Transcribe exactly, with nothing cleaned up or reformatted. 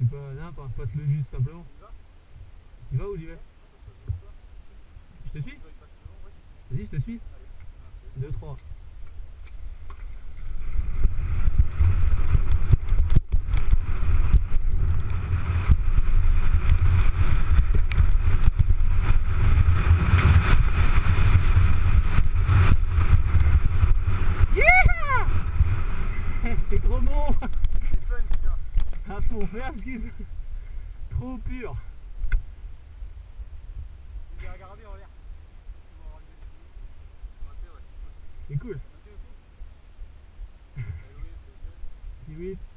pas, non, pas, passe-le juste simplement. Tu vas ou j'y vais? Je te suis? Vas-y, je te suis. deux, trois. C'était trop bon. C'est fun, c'est bien. À fond, merde, excuse. Trop pur. Je vais regarder en l'air. C'est cool. Allez, oui, Petit huit.